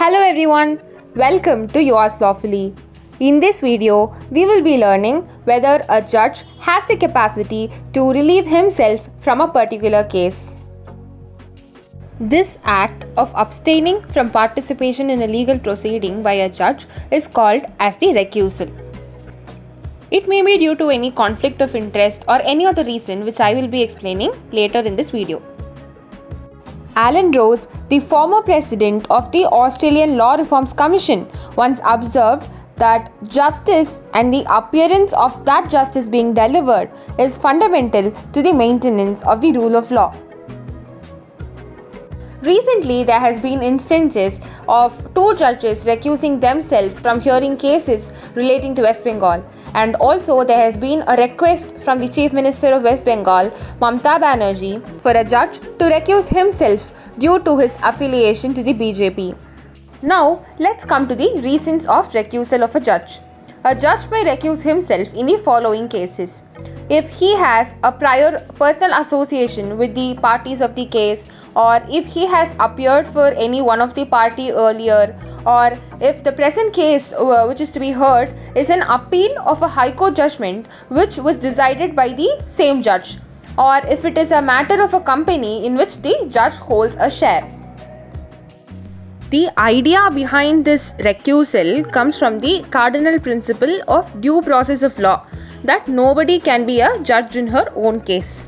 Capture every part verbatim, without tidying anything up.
Hello everyone, welcome to Yours Lawfully. In this video, we will be learning whether a judge has the capacity to relieve himself from a particular case. This act of abstaining from participation in a legal proceeding by a judge is called as the recusal. It may be due to any conflict of interest or any other reason which I will be explaining later in this video. Alan Rose, the former president of the Australian Law Reforms Commission, once observed that justice and the appearance of that justice being delivered is fundamental to the maintenance of the rule of law. Recently, there has been instances of two judges recusing themselves from hearing cases relating to West Bengal, and also there has been a request from the Chief Minister of West Bengal, Mamata Banerjee, for a judge to recuse himself due to his affiliation to the B J P. Now, let's come to the reasons of recusal of a judge. A judge may recuse himself in the following cases: if he has a prior personal association with the parties of the case, or if he has appeared for any one of the party earlier, or if the present case uh, which is to be heard is an appeal of a High Court judgment which was decided by the same judge, or if it is a matter of a company in which the judge holds a share. The idea behind this recusal comes from the cardinal principle of due process of law, that nobody can be a judge in her own case.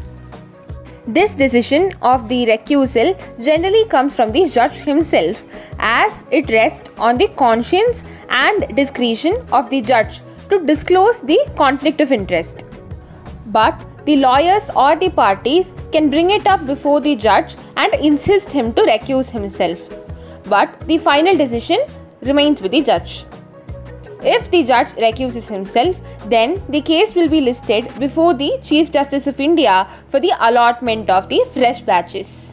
This decision of the recusal generally comes from the judge himself, as it rests on the conscience and discretion of the judge to disclose the conflict of interest. But the lawyers or the parties can bring it up before the judge and insist him to recuse himself. But the final decision remains with the judge. If the judge recuses himself, then the case will be listed before the Chief Justice of India for the allotment of the fresh batches.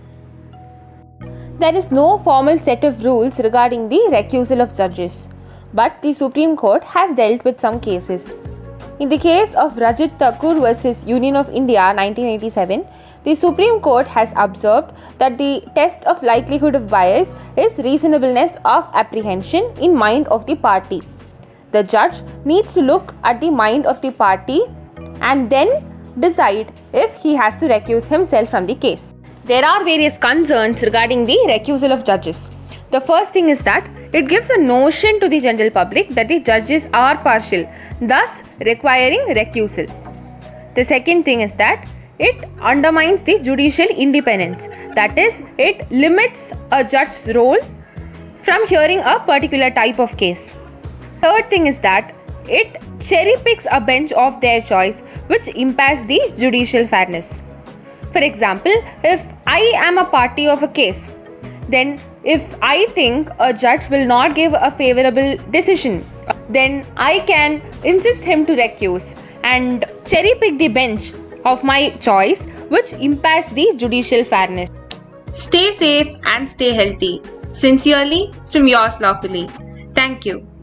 There is no formal set of rules regarding the recusal of judges, but the Supreme Court has dealt with some cases. In the case of Rajit Thakur versus Union of India nineteen eighty-seven, the Supreme Court has observed that the test of likelihood of bias is reasonableness of apprehension in mind of the party. The judge needs to look at the mind of the party and then decide if he has to recuse himself from the case. There are various concerns regarding the recusal of judges. The first thing is that it gives a notion to the general public that the judges are partial, thus requiring recusal. The second thing is that it undermines the judicial independence, that is, it limits a judge's role from hearing a particular type of case. Third thing is that it cherry picks a bench of their choice, which impairs the judicial fairness. For example, if I am a party of a case, then if I think a judge will not give a favorable decision, then I can insist him to recuse and cherry pick the bench of my choice, which impairs the judicial fairness. Stay safe and stay healthy. Sincerely, from Yours Lawfully. Thank you.